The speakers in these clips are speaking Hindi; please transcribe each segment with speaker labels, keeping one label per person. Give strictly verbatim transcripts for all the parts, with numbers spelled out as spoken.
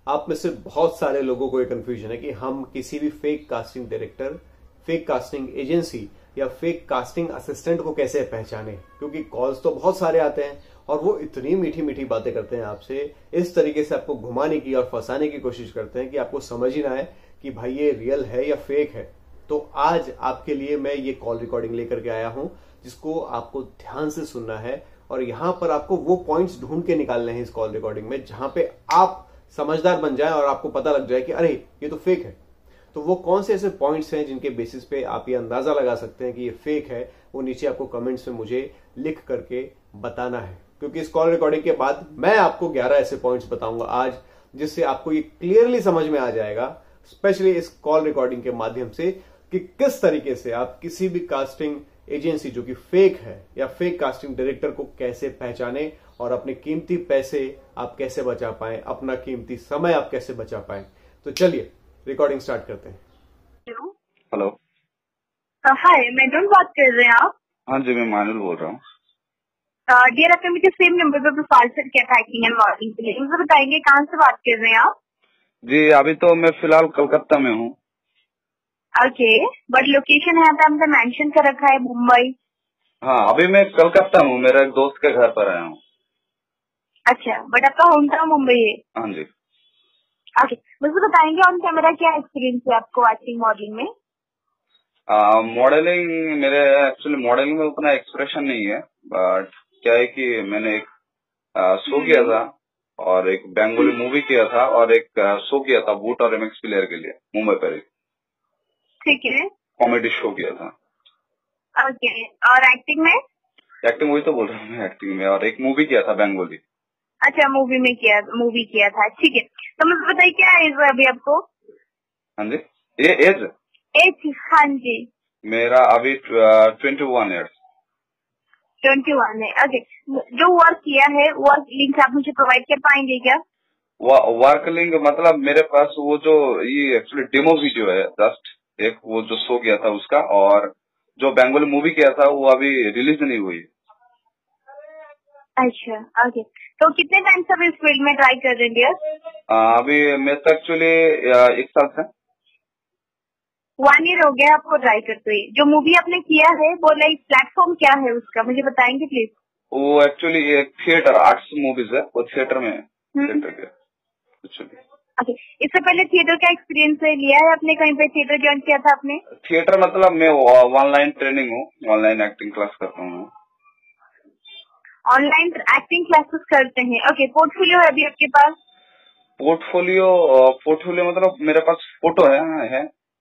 Speaker 1: आप में से बहुत सारे लोगों को ये कंफ्यूजन है कि हम किसी भी fake casting director, fake casting agency या फेक कास्टिंग असिस्टेंट को कैसे पहचाने, क्योंकि कॉल्स तो बहुत सारे आते हैं और वो इतनी मीठी मीठी बातें करते हैं आपसे, इस तरीके से आपको घुमाने की और फंसाने की कोशिश करते हैं कि आपको समझ ही ना आए कि भाई ये रियल है या फेक है। तो आज आपके लिए मैं ये कॉल रिकॉर्डिंग लेकर के आया हूं जिसको आपको ध्यान से सुनना है और यहां पर आपको वो पॉइंट्स ढूंढ के निकालने हैं इस कॉल रिकॉर्डिंग में जहां पे आप समझदार बन जाएं और आपको पता लग जाए कि अरे ये तो फेक है। तो वो कौन से ऐसे पॉइंट्स हैं जिनके बेसिस पे आप ये अंदाजा लगा सकते हैं कि ये फेक है, वो नीचे आपको कमेंट्स में मुझे लिख करके बताना है, क्योंकि इस कॉल रिकॉर्डिंग के बाद मैं आपको ग्यारह ऐसे पॉइंट्स बताऊंगा आज जिससे आपको ये क्लियरली समझ में आ जाएगा, स्पेशली इस कॉल रिकॉर्डिंग के माध्यम से, कि किस तरीके से आप किसी भी कास्टिंग एजेंसी जो कि फेक है या फेक कास्टिंग डायरेक्टर को कैसे पहचाने और अपने कीमती पैसे आप कैसे बचा पाएं, अपना कीमती समय आप कैसे बचा पाएं। तो चलिए रिकॉर्डिंग स्टार्ट करते हैं।
Speaker 2: हेलो,
Speaker 3: हाय, मैनुअल बात कर रहे हैं आप?
Speaker 2: हाँ जी, मैं मानुल बोल रहा हूँ।
Speaker 3: डियर, आपने मुझे सेम नंबर पे प्रोफाइल सेट किया था एक्टिंग एंड मॉडलिंग के लिए। मुझे बताएंगे कहाँ से बात कर रहे हैं आप?
Speaker 2: जी, अभी तो मैं फिलहाल कलकत्ता में हूँ।
Speaker 3: ओके, बट लोकेशन यहाँ पे हमने मेंशन कर रखा है मुंबई।
Speaker 2: हाँ, अभी मैं कलकत्ता हूँ, मेरे एक दोस्त के घर पर आया हूँ।
Speaker 3: अच्छा, बट आपका होम टाउन मुंबई है?
Speaker 2: हाँ जी।
Speaker 3: ओके, मुझे बताएंगे ऑन कैमरा क्या एक्सपीरियंस है आपको एक्टिंग मॉडलिंग में?
Speaker 2: मॉडलिंग, मेरे एक्चुअली मॉडलिंग में उतना एक्सप्रेशन नहीं है, बट क्या है कि मैंने एक शो किया था और एक बंगाली मूवी किया था और एक शो किया था बूट और एमएक्स प्लेयर के लिए मुंबई पर। एक
Speaker 3: ठीक है,
Speaker 2: कॉमेडी शो किया था।
Speaker 3: ओके, और एक्टिंग में?
Speaker 2: एक्टिंग वही तो बोल रहा हूँ मैं, एक्टिंग में, और एक मूवी किया था बंगाली।
Speaker 3: अच्छा, मूवी में किया मूवी किया था, ठीक है। तो मुझे बताइए क्या एज है अभी आपको?
Speaker 2: हाँ जी, ये एज
Speaker 3: एज? हाँ जी,
Speaker 2: मेरा अभी twenty one years.
Speaker 3: Twenty one है, ओके। जो वर्क किया है वर्क लिंक आप मुझे प्रोवाइड कर पाएंगे क्या?
Speaker 2: वर्क लिंक मतलब मेरे पास वो जो ये एक्चुअली डेमो वीडियो है, जस्ट एक वो जो शो किया था उसका, और जो बंगाली मूवी किया था वो अभी रिलीज नहीं हुई।
Speaker 3: अच्छा, ओके। तो कितने टाइम से आप इस फील्ड में ट्राई कर रहे हैं?
Speaker 2: अभी मैं तो एक्चुअली एक साल से।
Speaker 3: वन ईयर हो गया आपको ट्राई करते हुए। जो मूवी आपने किया है वो लाइक प्लेटफॉर्म क्या है उसका, मुझे बताएंगे प्लीज?
Speaker 2: वो एक्चुअली एक थिएटर आर्ट्स मूवीज है, वो थिएटर में थिएटर के एक्चुअली।
Speaker 3: ओके, इससे पहले थिएटर का एक्सपीरियंस लिया है आपने? कहीं पे थिएटर ज्वाइन किया था आपने?
Speaker 2: थिएटर मतलब मैं ऑनलाइन ट्रेनिंग हूँ, ऑनलाइन एक्टिंग क्लास करता हूँ।
Speaker 3: ऑनलाइन एक्टिंग क्लासेस करते हैं, ओके। पोर्टफोलियो है अभी आपके पास?
Speaker 2: पोर्टफोलियो पोर्टफोलियो मतलब मेरे पास फोटो है, है?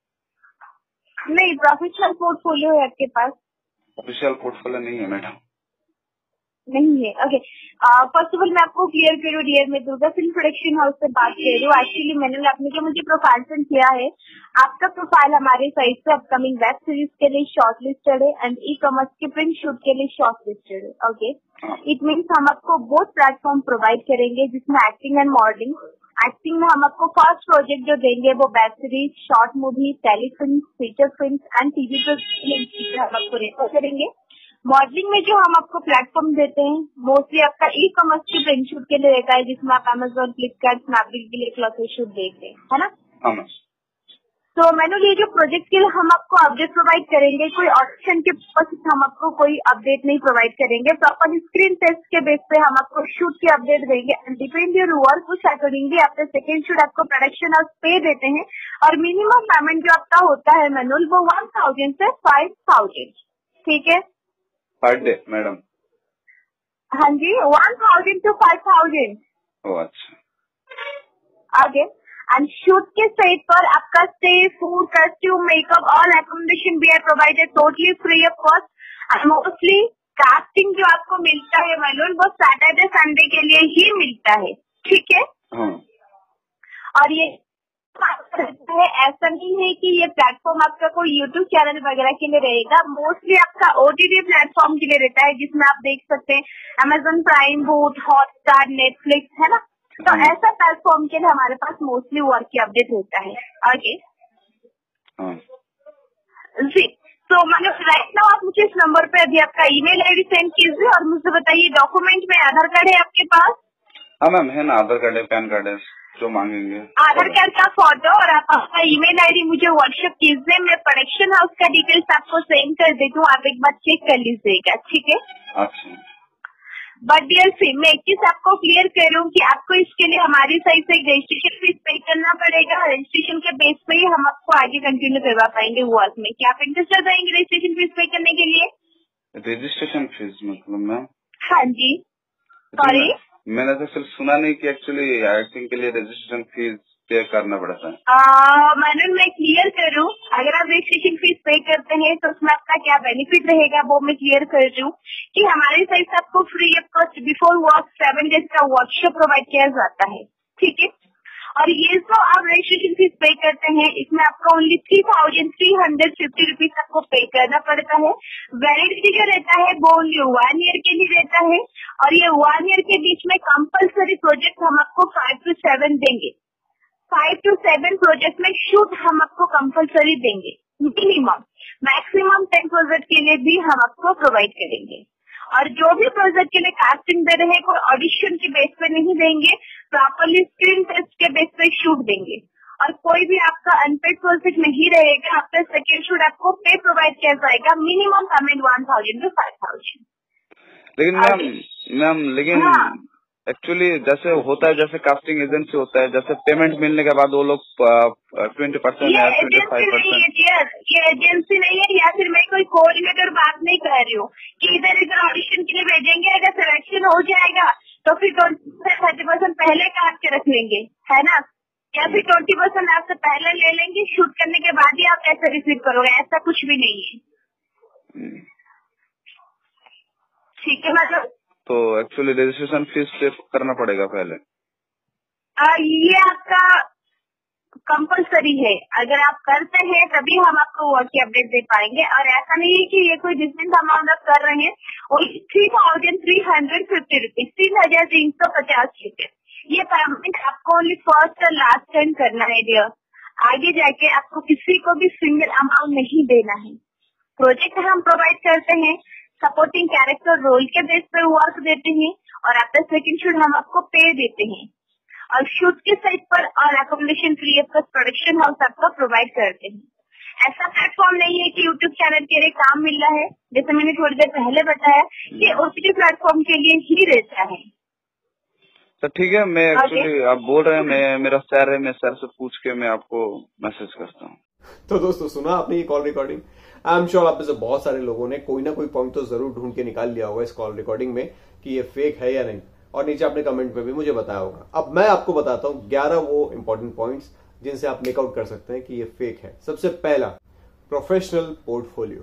Speaker 3: नहीं, प्रोफेशनल पोर्टफोलियो है आपके पास?
Speaker 2: ऑफिशियल पोर्टफोलियो नहीं है मैडम।
Speaker 3: नहीं है, ओके। फर्स्ट ऑफ ऑल मैं आपको क्लियर करूँ, डियर, मैं दुर्गा फिल्म प्रोडक्शन हाउस से बात कर रही हूँ। एक्चुअली मैंने आपने जो मुझे प्रोफाइल सेंड किया है, आपका प्रोफाइल हमारे साइट पे अपकमिंग वेब सीरीज के लिए शॉर्ट लिस्टेड है एंड ई कॉमर्स के प्रिंट शूट के लिए शॉर्ट लिस्टेड है, ओके। इट मीन्स हम आपको बोथ प्लेटफॉर्म प्रोवाइड करेंगे जिसमें एक्टिंग एंड मॉडलिंग। एक्टिंग में हम आपको फर्स्ट प्रोजेक्ट जो देंगे वो web series, short movie, telefilm, feature film and TV पर हम आपको रेफर करेंगे। मॉडलिंग में जो हम आपको प्लेटफॉर्म देते हैं मोस्टली आपका ई कॉमर्स के प्रिंट शूट के लिए रहता है, जिसमें आप अमेजोन, फ्लिपकार्ट, स्नैपडील के लिए क्लॉथ शूट देखते हैं, है ना?
Speaker 2: हाँ।
Speaker 3: तो मैंने ये जो प्रोजेक्ट के लिए हम आपको अपडेट प्रोवाइड करेंगे, कोई ऑडिशन के पर्पज हम आपको कोई अपडेट नहीं प्रोवाइड करेंगे। प्रॉपर स्क्रीन टेस्ट के बेस पे हम आपको शूट की अपडेट देंगे एंड डिपेंड योर वर्क उस अकॉर्डिंगली आपके सेकेंड शूट आपको प्रोडक्शन हाउस पे देते हैं। और मिनिमम पेमेंट जो आपका होता है मैनुअल वो वन थाउजेंड से फाइव थाउजेंड, ठीक है?
Speaker 2: Per day madam?
Speaker 3: हाँ जी, one thousand to five thousand.
Speaker 2: Oh अच्छा,
Speaker 3: आगे। एंड शूट के सेट पर आपका stay, food, costume, makeup, all accommodation we are provided totally free of cost. And mostly casting जो आपको मिलता है मैनुअल वो सैटरडे संडे के लिए ही मिलता है, ठीक है?
Speaker 2: हाँ।
Speaker 3: और ये है, ऐसा नहीं है कि ये प्लेटफॉर्म आपका कोई यूट्यूब चैनल वगैरह के लिए रहेगा, मोस्टली आपका ओटीटी प्लेटफॉर्म के लिए रहता है, जिसमें आप देख सकते हैं Amazon Prime, Voot, Hotstar, Netflix, है ना? तो ऐसा प्लेटफॉर्म के लिए हमारे पास मोस्टली वर्क की अपडेट होता है, आगे जी। तो मैंने राइट नाउ आप मुझे इस नंबर पे अभी आपका ईमेल आईडी सेंड कीजिए और मुझे बताइए डॉक्यूमेंट में आधार कार्ड है आपके पास?
Speaker 2: हाँ मैम, है ना, आधार कार्ड है, पैन कार्ड है, जो मांगेंगे।
Speaker 3: आधार कार्ड का फोटो और आप आपका ईमेल आईडी मुझे व्हाट्सएप कीजिए, मैं प्रोडक्शन हाउस का डिटेल्स आपको सेंड कर देती हूँ, आप एक बार चेक कर लीजिएगा, ठीक है?
Speaker 2: अच्छा।
Speaker 3: बट डियर सी, मैं एक चीज आपको क्लियर कर रही हूँ कि आपको इसके लिए हमारी साइड से एक रजिस्ट्रेशन फीस पे करना पड़ेगा। रजिस्ट्रेशन के बेस पे ही हम आपको आगे कंटिन्यू करवा पाएंगे वर्क में। क्या आप इंटरेस्टेड रहेंगे रजिस्ट्रेशन फीस पे करने के लिए?
Speaker 2: रजिस्ट्रेशन फीस मतलब मैम?
Speaker 3: हाँ जी, सॉरी
Speaker 2: मैंने तो सिर्फ सुना नहीं कि एक्चुअली एक्टिंग के लिए रजिस्ट्रेशन फीस पे करना पड़ता है।
Speaker 3: मैडम मैं क्लियर करूँ, अगर आप रजिस्ट्रेशन फीस पे करते हैं तो उसमें आपका क्या बेनिफिट रहेगा वो मैं क्लियर कर रही हूँ कि हमारी साइड से आपको free of cost before work seven days का वर्कशॉप प्रोवाइड किया जाता है, ठीक है? और ये जो आप रजिस्ट्रेशन फीस पे करते हैं इसमें आपका only three thousand three hundred fifty rupees आपको पे करना पड़ता है। वैलिडिटी जो रहता है वो ओनली वन ईयर के लिए रहता है और ये वन ईयर के बीच में कंपलसरी प्रोजेक्ट हम आपको फाइव टू सेवन देंगे। फाइव टू सेवन प्रोजेक्ट में शूट हम आपको कंपलसरी देंगे, मिनिमम। मैक्सिमम टेन प्रोजेक्ट के लिए भी हम आपको प्रोवाइड करेंगे और जो भी प्रोजेक्ट के लिए कास्टिंग दे रहे हैं कोई ऑडिशन के बेस पे नहीं देंगे, प्रॉपरली स्क्रीन टेस्ट के बेस पे शूट देंगे और कोई भी आपका अनपेड प्रोजेक्ट नहीं रहेगा। आफ्टर सेकेंड शूट आपको पे प्रोवाइड किया जाएगा, minimum payment one thousand to five thousand.
Speaker 2: लेकिन मैम मैम लेकिन एक्चुअली हाँ। जैसे होता है, जैसे कास्टिंग एजेंसी होता है, जैसे पेमेंट मिलने के बाद वो लोग ट्वेंटी परसेंट या ट्वेंटी फाइव परसेंट
Speaker 3: ये एजेंसी नहीं है या फिर मैं कोई कोऑर्डिनेटर बात नहीं कर रही हूँ कि इधर इधर ऑडिशन के लिए भेजेंगे, अगर सिलेक्शन हो जाएगा तो फिर थर्टी परसेंट पहले काट के रख लेंगे, है ना? या फिर ट्वेंटी परसेंट आपसे पहले ले लेंगे, शूट करने के बाद ही आप पैसे रिसीव करोगे, ऐसा कुछ भी नहीं है, ठीक है? मतलब
Speaker 2: तो एक्चुअली रजिस्ट्रेशन फीस पे करना पड़ेगा पहले?
Speaker 3: आ, ये आपका कंपलसरी है, अगर आप करते हैं तभी हम आपको वर्क की अपडेट दे पाएंगे और ऐसा नहीं है कि ये कोई डिफरेंट अमाउंट आप कर रहे हैं। और three thousand three hundred fifty rupees तीन हजार तीन सौ पचास रुपए ये पेमेंट आपको ओनली फर्स्ट और लास्ट टाइम करना है डियर। आगे जाके आपको किसी को भी सिंगल अमाउंट नहीं देना है। प्रोजेक्ट हम प्रोवाइड करते हैं, सपोर्टिंग कैरेक्टर रोल के बेस पे वर्क देते हैं और आफ्टर सेकंड शूट हम आपको पे देते हैं और शूट के साइड पर और accommodation free of cost production house आपको प्रोवाइड करते हैं। ऐसा प्लेटफॉर्म नहीं है कि यूट्यूब चैनल के लिए काम मिल रहा है, जैसे मैंने थोड़ी देर पहले बताया कि ओटीटी प्लेटफॉर्म के लिए ही रहता है।
Speaker 2: तो ठीक है, मैं एक्चुअली आप बोल रहे हैं, मैं मेरा सर है, मैं सर से पूछ के मैं आपको मैसेज करता हूँ।
Speaker 1: तो दोस्तों सुना आपने ये call recording? I am sure आप में से बहुत सारे लोगों ने कोई ना कोई पॉइंट तो जरूर ढूंढ के निकाल लिया होगा इस कॉल रिकॉर्डिंग में कि ये फेक है या नहीं, और नीचे आपने कमेंट में भी मुझे बताया होगा। अब मैं आपको बताता हूं ग्यारह वो इंपॉर्टेंट पॉइंट्स जिनसे आप मेकआउट कर सकते हैं कि ये फेक है। सबसे पहला, प्रोफेशनल पोर्टफोलियो।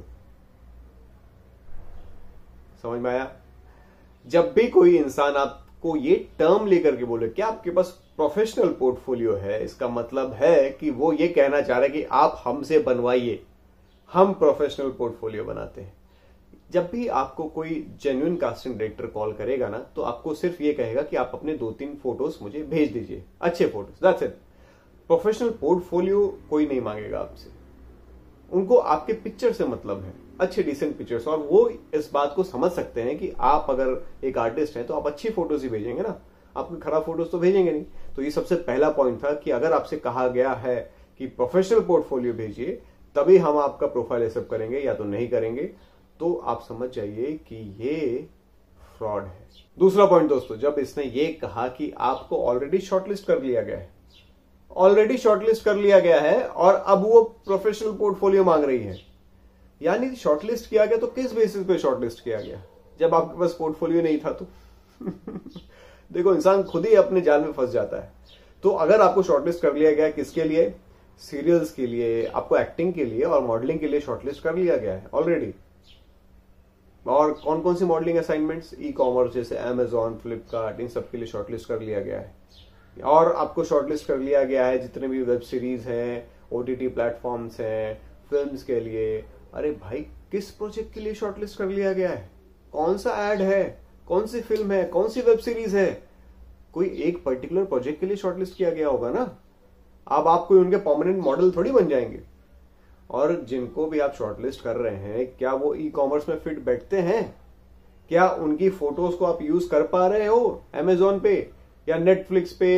Speaker 1: समझ में आया? जब भी कोई इंसान आपको ये टर्म लेकर के बोले कि आपके पास प्रोफेशनल पोर्टफोलियो है, इसका मतलब है कि वो ये कहना चाह रहे हैं कि आप हमसे बनवाइए, हम प्रोफेशनल पोर्टफोलियो बनाते हैं। जब भी आपको कोई जेन्युइन कास्टिंग डायरेक्टर कॉल करेगा ना, तो आपको सिर्फ ये कहेगा कि आप अपने दो तीन फोटोज मुझे भेज दीजिए, अच्छे photos, that's it. Professional portfolio कोई नहीं मांगेगा आपसे, उनको आपके पिक्चर से मतलब है, अच्छे डिसेंट पिक्चर्स। और वो इस बात को समझ सकते हैं कि आप अगर एक आर्टिस्ट हैं तो आप अच्छी फोटोज ही भेजेंगे ना, आपको खराब फोटोज तो भेजेंगे नहीं। तो ये सबसे पहला पॉइंट था कि अगर आपसे कहा गया है कि प्रोफेशनल पोर्टफोलियो भेजिए तभी हम आपका प्रोफाइल एक्सेप्ट करेंगे या तो नहीं करेंगे, तो आप समझ जाइए कि ये फ्रॉड है। दूसरा पॉइंट दोस्तों, जब इसने ये कहा कि आपको ऑलरेडी शॉर्टलिस्ट कर लिया गया है, ऑलरेडी शॉर्टलिस्ट कर लिया गया है और अब वो प्रोफेशनल पोर्टफोलियो मांग रही है, यानी शॉर्टलिस्ट किया गया तो किस बेसिस पे शॉर्टलिस्ट किया गया जब आपके पास पोर्टफोलियो नहीं था? तो देखो, इंसान खुद ही अपने जाल में फंस जाता है। तो अगर आपको शॉर्टलिस्ट कर लिया गया, किसके लिए? सीरियल्स के लिए, आपको एक्टिंग के लिए और मॉडलिंग के लिए शॉर्टलिस्ट कर लिया गया है ऑलरेडी। और कौन कौन सी मॉडलिंग असाइनमेंट्स? ई कॉमर्स जैसे अमेजॉन, फ्लिपकार्ट, इन सब के लिए शॉर्टलिस्ट कर लिया गया है। और आपको शॉर्टलिस्ट कर लिया गया है जितने भी वेब सीरीज हैं, ओटीटी प्लेटफॉर्म्स हैं, फिल्म्स के लिए। अरे भाई, किस प्रोजेक्ट के लिए शॉर्टलिस्ट कर लिया गया है? कौन सा एड है, कौन सी फिल्म है, कौन सी वेब सीरीज है? कोई एक पर्टिकुलर प्रोजेक्ट के लिए शॉर्टलिस्ट किया गया होगा ना। अब आप कोई उनके परमानेंट मॉडल थोड़ी बन जाएंगे। और जिनको भी आप शॉर्टलिस्ट कर रहे हैं, क्या वो ई कॉमर्स में फिट बैठते हैं? क्या उनकी फोटोज को आप यूज कर पा रहे हो अमेजोन पे या नेटफ्लिक्स पे,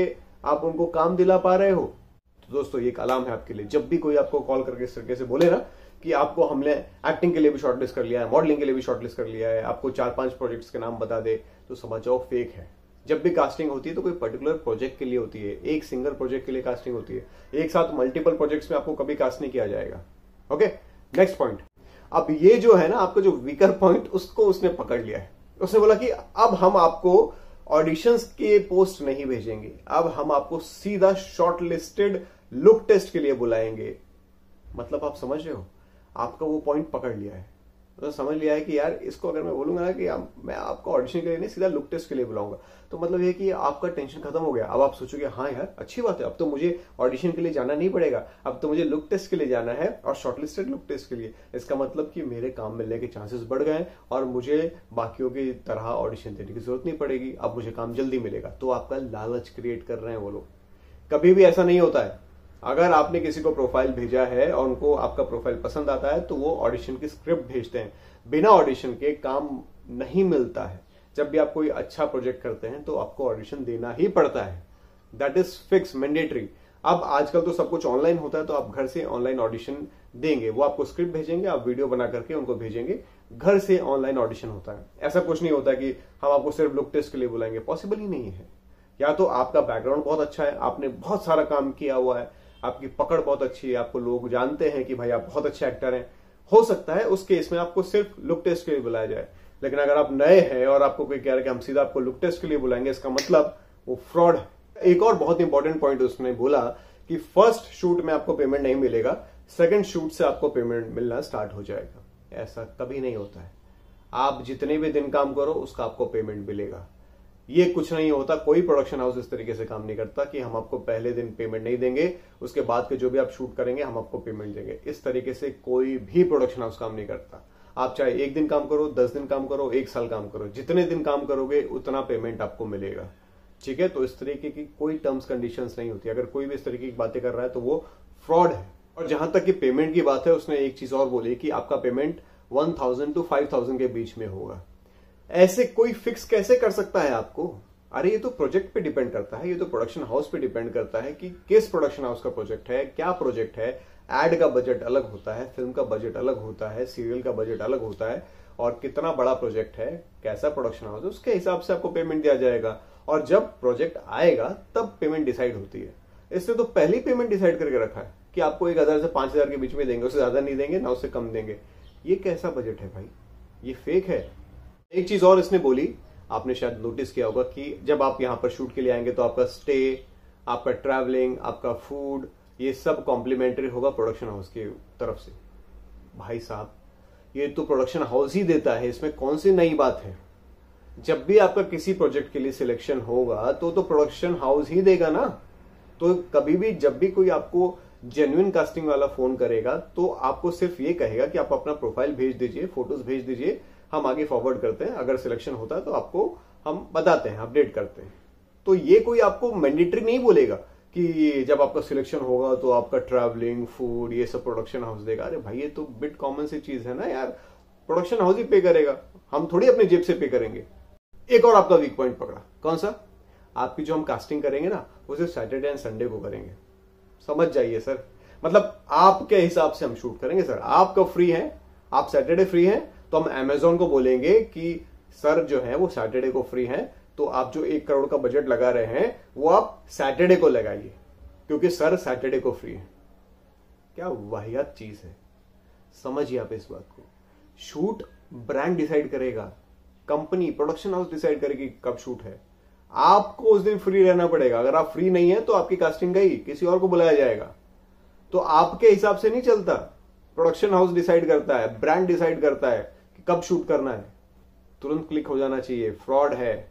Speaker 1: आप उनको काम दिला पा रहे हो? तो दोस्तों ये एक अलार्म है आपके लिए। जब भी कोई आपको कॉल करके इस तरीके से बोले ना कि आपको हमने एक्टिंग के लिए भी शॉर्टलिस्ट कर लिया है, मॉडलिंग के लिए भी शॉर्टलिस्ट कर लिया है, आपको चार पांच प्रोजेक्ट्स के नाम बता दे, तो समझ जाओ फेक है। जब भी कास्टिंग होती है तो कोई पर्टिकुलर प्रोजेक्ट के लिए होती है, एक सिंगल प्रोजेक्ट के लिए कास्टिंग होती है। एक साथ मल्टीपल प्रोजेक्ट्स में आपको कभी कास्ट नहीं किया जाएगा। Okay, next point. अब ये जो है ना आपका जो वीकर पॉइंट, उसको उसने पकड़ लिया है। उसने बोला कि अब हम आपको ऑडिशंस के पोस्ट नहीं भेजेंगे, अब हम आपको सीधा शॉर्टलिस्टेड लुक टेस्ट के लिए बुलाएंगे। मतलब आप समझ रहे हो, आपका वो पॉइंट पकड़ लिया है। तो समझ लिया है कि यार इसको अगर मैं बोलूंगा ना कि आप, मैं आपको ऑडिशन के लिए नहीं सीधा लुक टेस्ट के लिए बुलाऊंगा, तो मतलब ये कि आपका टेंशन खत्म हो गया। अब आप सोचोगे हाँ यार अच्छी बात है, अब तो मुझे ऑडिशन के लिए जाना नहीं पड़ेगा, अब तो मुझे लुक टेस्ट के लिए जाना है और शॉर्टलिस्टेड लुक टेस्ट के लिए। इसका मतलब कि मेरे काम मिलने के चांसेस बढ़ गए और मुझे बाकियों की तरह ऑडिशन देने की जरूरत नहीं पड़ेगी, अब मुझे काम जल्दी मिलेगा। तो आपका लालच क्रिएट कर रहे हैं वो लोग। कभी भी ऐसा नहीं होता है। अगर आपने किसी को प्रोफाइल भेजा है और उनको आपका प्रोफाइल पसंद आता है तो वो ऑडिशन की स्क्रिप्ट भेजते हैं। बिना ऑडिशन के काम नहीं मिलता है। जब भी आप कोई अच्छा प्रोजेक्ट करते हैं तो आपको ऑडिशन देना ही पड़ता है। That is fix, mandatory. अब आजकल तो सब कुछ ऑनलाइन होता है, तो आप घर से ऑनलाइन ऑडिशन देंगे। वो आपको स्क्रिप्ट भेजेंगे, आप वीडियो बना करके उनको भेजेंगे। घर से ऑनलाइन ऑडिशन होता है। ऐसा कुछ नहीं होता कि हम आपको सिर्फ लुक टेस्ट के लिए बुलाएंगे, पॉसिबल ही नहीं है। या तो आपका बैकग्राउंड बहुत अच्छा है, आपने बहुत सारा काम किया हुआ है, आपकी पकड़ बहुत अच्छी है, आपको लोग जानते हैं कि भाई आप बहुत अच्छे एक्टर हैं, हो सकता है उस केस में आपको सिर्फ लुक टेस्ट के लिए बुलाया जाए। लेकिन अगर आप नए हैं और आपको कोई कह रहा है कि हम सीधा आपको लुक टेस्ट के लिए बुलाएंगे, इसका मतलब वो फ्रॉड है। एक और बहुत इंपॉर्टेंट पॉइंट उसने बोला कि फर्स्ट शूट में आपको पेमेंट नहीं मिलेगा, सेकंड शूट से आपको पेमेंट मिलना स्टार्ट हो जाएगा। ऐसा कभी नहीं होता है। आप जितने भी दिन काम करो उसका आपको पेमेंट मिलेगा। ये कुछ नहीं होता। कोई प्रोडक्शन हाउस इस तरीके से काम नहीं करता कि हम आपको पहले दिन पेमेंट नहीं देंगे, उसके बाद के जो भी आप शूट करेंगे हम आपको पेमेंट देंगे। इस तरीके से कोई भी प्रोडक्शन हाउस काम नहीं करता। आप चाहे एक दिन काम करो, दस दिन काम करो, एक साल काम करो, जितने दिन काम करोगे उतना पेमेंट आपको मिलेगा। ठीक है, तो इस तरीके की कोई टर्म्स कंडीशंस नहीं होती। अगर कोई भी इस तरीके की बातें कर रहा है तो वो फ्रॉड है। और जहां तक कि पेमेंट की बात है, उसने एक चीज और बोली कि आपका payment one thousand to five thousand के बीच में होगा। ऐसे कोई फिक्स कैसे कर सकता है आपको? अरे ये तो प्रोजेक्ट पे डिपेंड करता है, ये तो प्रोडक्शन हाउस पे डिपेंड करता है कि किस प्रोडक्शन हाउस का प्रोजेक्ट है, क्या प्रोजेक्ट है। एड का बजट अलग होता है, फिल्म का बजट अलग होता है, सीरियल का बजट अलग होता है, और कितना बड़ा प्रोजेक्ट है, कैसा प्रोडक्शन हाउस है, उसके हिसाब से आपको पेमेंट दिया जाएगा। और जब प्रोजेक्ट आएगा तब पेमेंट डिसाइड होती है। इसने तो पहली पेमेंट डिसाइड करके रखा है कि आपको एक हजार से पांच हजार के बीच में देंगे, उससे ज्यादा नहीं देंगे ना उससे कम देंगे। ये कैसा बजट है भाई? ये फेक है। एक चीज और इसने बोली, आपने शायद नोटिस किया होगा कि जब आप यहां पर शूट के लिए आएंगे तो आपका स्टे, आपका ट्रैवलिंग, आपका फूड, ये सब कॉम्प्लीमेंट्री होगा प्रोडक्शन हाउस की तरफ से। भाई साहब, ये तो प्रोडक्शन हाउस ही देता है, इसमें कौन सी नई बात है? जब भी आपका किसी प्रोजेक्ट के लिए सिलेक्शन होगा तो तो प्रोडक्शन हाउस ही देगा ना। तो कभी भी जब भी कोई आपको जेन्युइन कास्टिंग वाला फोन करेगा तो आपको सिर्फ ये कहेगा कि आप अपना प्रोफाइल भेज दीजिए, फोटोज भेज दीजिए, हम आगे फॉरवर्ड करते हैं। अगर सिलेक्शन होता है तो आपको हम बताते हैं, अपडेट करते हैं। तो ये कोई आपको मैंडेटरी नहीं बोलेगा कि जब आपका सिलेक्शन होगा तो आपका ट्रैवलिंग, फूड, ये सब प्रोडक्शन हाउस देगा। अरे भाई ये तो बिट कॉमन सी चीज है ना यार, प्रोडक्शन हाउस ही पे करेगा, हम थोड़ी अपने जेब से पे करेंगे। एक और आपका वीक पॉइंट पकड़ा, कौन सा? आपकी जो हम कास्टिंग करेंगे ना वो सिर्फ सैटरडे एंड संडे को करेंगे। समझ जाइए सर, मतलब आपके हिसाब से हम शूट करेंगे सर। आप कब फ्री हैं? आप सैटरडे फ्री हैं तो हम अमेजोन को बोलेंगे कि सर जो है वो सैटरडे को फ्री हैं, तो आप जो एक करोड़ का बजट लगा रहे हैं वो आप सैटरडे को लगाइए, क्योंकि सर सैटरडे को फ्री है। क्या वाहियात चीज है, समझिए आप इस बात को। शूट ब्रांड डिसाइड करेगा, कंपनी, प्रोडक्शन हाउस डिसाइड करेगी कब शूट है। आपको उस दिन फ्री रहना पड़ेगा। अगर आप फ्री नहीं है तो आपकी कास्टिंग गई, किसी और को बुलाया जाएगा। तो आपके हिसाब से नहीं चलता, प्रोडक्शन हाउस डिसाइड करता है, ब्रांड डिसाइड करता है कि कब शूट करना है। तुरंत क्लिक हो जाना चाहिए, फ्रॉड है।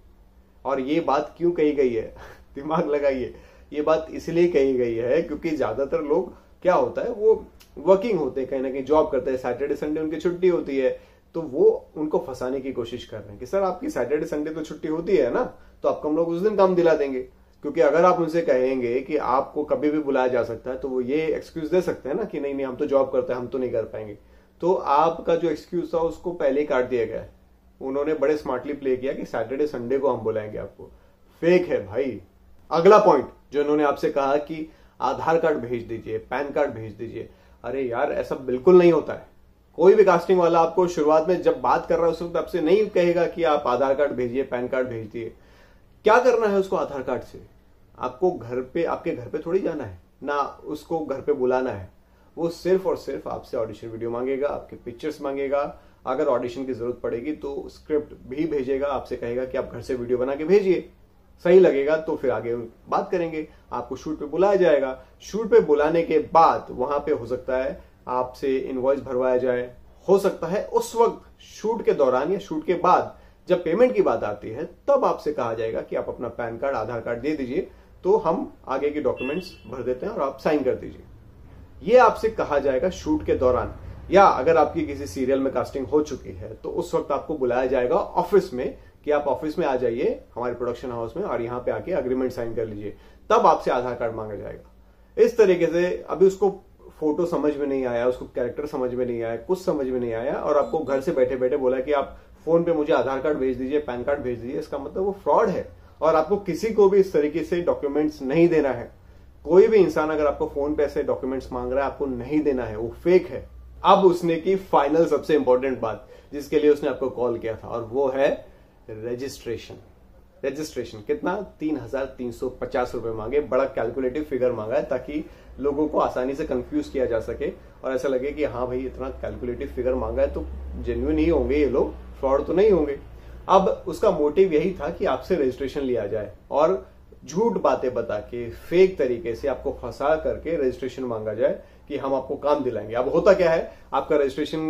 Speaker 1: और ये बात क्यों कही गई है दिमाग लगाइए, ये बात इसलिए कही गई है क्योंकि ज्यादातर लोग, क्या होता है, वो वर्किंग होते हैं, कहीं ना कहीं जॉब करते हैं, सैटरडे संडे उनकी छुट्टी होती है, तो वो उनको फंसाने की कोशिश कर रहे हैं कि सर आपकी सैटरडे संडे तो छुट्टी होती है ना, तो आपको हम लोग उस दिन काम दिला देंगे। क्योंकि अगर आप उनसे कहेंगे कि आपको कभी भी बुलाया जा सकता है तो वो ये एक्सक्यूज दे सकते हैं ना कि नहीं नहीं हम तो जॉब करते हैं, हम तो नहीं कर पाएंगे। तो आपका जो एक्सक्यूज था उसको पहले ही काट दिया गया है। उन्होंने बड़े स्मार्टली प्ले किया कि सैटरडे संडे को हम बुलाएंगे आपको। फेक है भाई। अगला पॉइंट जो इन्होंने आपसे कहा कि आधार कार्ड भेज दीजिए, पैन कार्ड भेज दीजिए, अरे यार ऐसा बिल्कुल नहीं होता है। कोई भी कास्टिंग वाला आपको शुरुआत में जब बात कर रहा है उस वक्त आपसे नहीं कहेगा कि आप आधार कार्ड भेजिए, पैन कार्ड भेज दिए। क्या करना है उसको आधार कार्ड से? आपको घर पे, आपके घर पे थोड़ी जाना है, ना उसको घर पे बुलाना है। वो सिर्फ और सिर्फ आपसे ऑडिशन वीडियो मांगेगा, आपके पिक्चर्स मांगेगा, अगर ऑडिशन की जरूरत पड़ेगी तो स्क्रिप्ट भी भेजेगा, आपसे कहेगा कि आप घर से वीडियो बना के भेजिए, सही लगेगा तो फिर आगे बात करेंगे। आपको शूट पे बुलाया जाएगा। शूट पे बुलाने के बाद वहां पे हो सकता है आपसे इनवॉइस भरवाया जाए, हो सकता है उस वक्त शूट के दौरान या शूट के बाद जब पेमेंट की बात आती है तब आपसे कहा जाएगा कि आप अपना पैन कार्ड, आधार कार्ड दे दीजिए, तो हम आगे के डॉक्यूमेंट्स भर देते हैं और आप साइन कर दीजिए। ये आपसे कहा जाएगा शूट के दौरान। या अगर आपकी किसी सीरियल में कास्टिंग हो चुकी है तो उस वक्त आपको बुलाया जाएगा ऑफिस में कि आप ऑफिस में आ जाइए हमारे प्रोडक्शन हाउस में और यहाँ पे आके अग्रीमेंट साइन कर लीजिए, तब आपसे आधार कार्ड मांगा जाएगा। इस तरीके से अभी उसको फोटो समझ में नहीं आया, उसको कैरेक्टर समझ में नहीं आया, कुछ समझ में नहीं आया और आपको घर से बैठे बैठे बोला कि आप फोन पे मुझे आधार कार्ड भेज दीजिए, पैन कार्ड भेज दीजिए, इसका मतलब वो फ्रॉड है और आपको किसी को भी इस तरीके से डॉक्यूमेंट्स नहीं देना है। कोई भी इंसान अगर आपको फोन पे ऐसे डॉक्यूमेंट्स मांग रहा है आपको नहीं देना है, वो फेक है। अब उसने की फाइनल सबसे इंपॉर्टेंट बात जिसके लिए उसने आपको कॉल किया था और वो है रजिस्ट्रेशन। रजिस्ट्रेशन कितना? तीन हजार तीन सौ पचास रुपए मांगे। बड़ा कैलकुलेटिव फिगर मांगा है ताकि लोगों को आसानी से कंफ्यूज किया जा सके और ऐसा लगे कि हाँ भाई इतना कैलकुलेटिव फिगर मांगा है तो जेन्युइन ही होंगे ये लोग, फ्रॉड तो नहीं होंगे। अब उसका मोटिव यही था कि आपसे रजिस्ट्रेशन लिया जाए और झूठ बातें बता के फेक तरीके से आपको फंसा करके रजिस्ट्रेशन मांगा जाए कि हम आपको काम दिलाएंगे। अब होता क्या है, आपका रजिस्ट्रेशन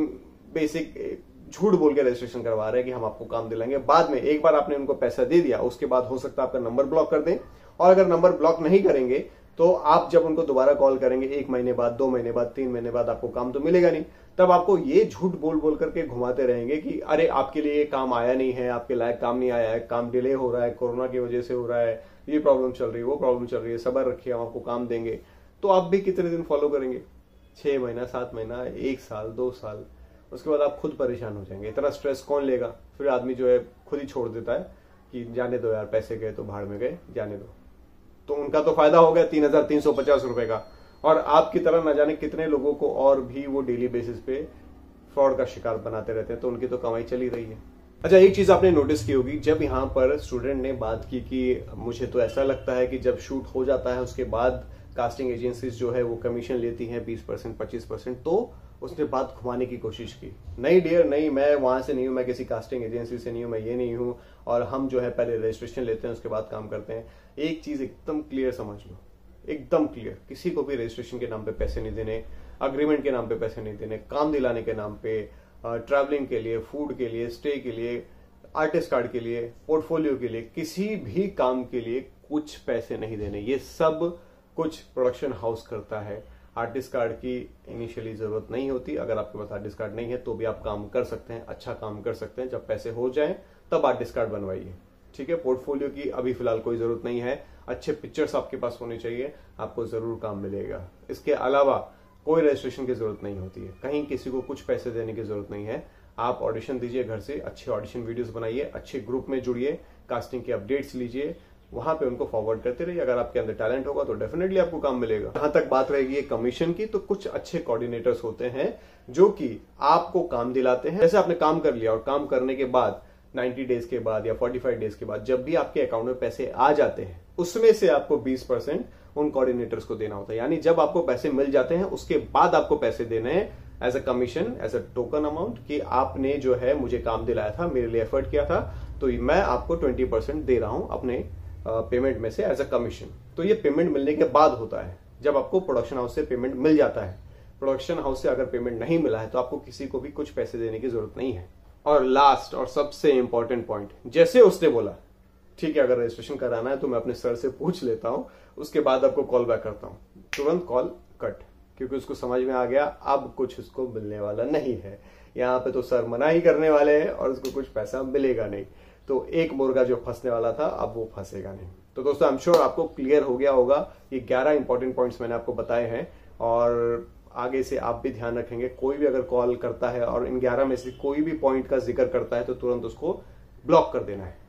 Speaker 1: बेसिक झूठ बोल के रजिस्ट्रेशन करवा रहे हैं कि हम आपको काम दिलाएंगे। बाद में एक बार आपने उनको पैसा दे दिया उसके बाद हो सकता है आपका नंबर ब्लॉक कर दें और अगर नंबर ब्लॉक नहीं करेंगे तो आप जब उनको दोबारा कॉल करेंगे एक महीने बाद, दो महीने बाद, तीन महीने बाद आपको काम तो मिलेगा नहीं। तब आपको ये झूठ बोल बोल करके घुमाते रहेंगे कि अरे आपके लिए ये काम आया नहीं है, आपके लायक काम नहीं आया है, काम डिले हो रहा है, कोरोना की वजह से हो रहा है, ये प्रॉब्लम चल रही है, वो प्रॉब्लम चल रही है, सब्र रखिए हम आपको काम देंगे। तो आप भी कितने दिन फॉलो करेंगे? छह महीना, सात महीना, एक साल, दो साल, उसके बाद आप खुद परेशान हो जाएंगे। इतना स्ट्रेस कौन लेगा? फिर आदमी जो है खुद ही छोड़ देता है कि जाने दो यार, पैसे गए तो भाड़ में गए, जाने दो। तो उनका तो फायदा हो गया तीन हजार तीन सौ पचास रुपए का और आपकी तरह न जाने कितने लोगों को और भी वो डेली बेसिस पे फ्रॉड का शिकार बनाते रहते हैं, तो उनकी तो कमाई चली रही है। अच्छा, एक चीज आपने नोटिस की होगी, जब यहाँ पर स्टूडेंट ने बात की कि मुझे तो ऐसा लगता है कि जब शूट हो जाता है उसके बाद कास्टिंग एजेंसीज जो है वो कमीशन लेती हैं बीस परसेंट, पच्चीस परसेंट, तो उसने बात घुमाने की कोशिश की। नहीं डियर, नहीं, मैं वहां से नहीं हूं, मैं किसी कास्टिंग एजेंसी से नहीं हूं, मैं ये नहीं हूं और हम जो है पहले रजिस्ट्रेशन लेते हैं उसके बाद काम करते हैं। एक चीज एकदम क्लियर समझ लो, एकदम क्लियर, किसी को भी रजिस्ट्रेशन के नाम पे पैसे नहीं देने, अग्रीमेंट के नाम पे पैसे नहीं देने, काम दिलाने के नाम पे, ट्रैवलिंग के लिए, फूड के लिए, स्टे के लिए, आर्टिस्ट कार्ड के लिए, पोर्टफोलियो के लिए, किसी भी काम के लिए कुछ पैसे नहीं देने। ये सब कुछ प्रोडक्शन हाउस करता है। आर्टिस्ट कार्ड की इनिशियली जरूरत नहीं होती, अगर आपके पास आर्टिस्ट कार्ड नहीं है तो भी आप काम कर सकते हैं, अच्छा काम कर सकते हैं। जब पैसे हो जाएं तब आर्टिस्ट कार्ड बनवाइए, ठीक है। पोर्टफोलियो की अभी फिलहाल कोई जरूरत नहीं है, अच्छे पिक्चर्स आपके पास होने चाहिए, आपको जरूर काम मिलेगा। इसके अलावा कोई रजिस्ट्रेशन की जरूरत नहीं होती है, कहीं किसी को कुछ पैसे देने की जरूरत नहीं है। आप ऑडिशन दीजिए घर से, अच्छे ऑडिशन वीडियोस बनाइए, अच्छे ग्रुप में जुड़िए, कास्टिंग के अपडेट्स लीजिए, वहां पे उनको फॉरवर्ड करते रहिए। अगर आपके अंदर टैलेंट होगा तो डेफिनेटली आपको काम मिलेगा। जहां तक बात रहेगी कमीशन की, तो कुछ अच्छे कोऑर्डिनेटर्स होते हैं जो कि आपको काम दिलाते हैं। जैसे आपने काम कर लिया और काम करने के बाद नब्बे डेज के बाद या पैंतालीस डेज के बाद जब भी आपके अकाउंट में पैसे आ जाते हैं उसमें से आपको बीस परसेंट उन कोऑर्डिनेटर्स को देना होता है। यानी जब आपको पैसे मिल जाते हैं उसके बाद आपको पैसे देने हैं as a commission, as a token amount, कि आपने जो है मुझे काम दिलाया था, मेरे लिए एफर्ट किया था, तो मैं आपको ट्वेंटी परसेंट दे रहा हूं अपने पेमेंट में से एज अ कमीशन। तो ये पेमेंट मिलने के बाद होता है, जब आपको प्रोडक्शन हाउस से पेमेंट मिल जाता है। प्रोडक्शन हाउस से अगर पेमेंट नहीं मिला है तो आपको किसी को भी कुछ पैसे देने की जरूरत नहीं है। और लास्ट और सबसे इंपॉर्टेंट पॉइंट, जैसे उसने बोला ठीक है अगर रजिस्ट्रेशन कराना है तो मैं अपने सर से पूछ लेता हूं, उसके बाद आपको कॉल बैक करता हूं, तुरंत कॉल कट, क्योंकि उसको समझ में आ गया अब कुछ उसको मिलने वाला नहीं है। यहाँ पे तो सर मना ही करने वाले हैं और उसको कुछ पैसा मिलेगा नहीं। तो एक मुर्गा जो फंसने वाला था अब वो फंसेगा नहीं। तो दोस्तों आई एम श्योर आपको क्लियर हो गया होगा। ये ग्यारह इंपॉर्टेंट पॉइंट्स मैंने आपको बताए हैं और आगे से आप भी ध्यान रखेंगे, कोई भी अगर कॉल करता है और इन ग्यारह में से कोई भी पॉइंट का जिक्र करता है तो तुरंत उसको ब्लॉक कर देना है।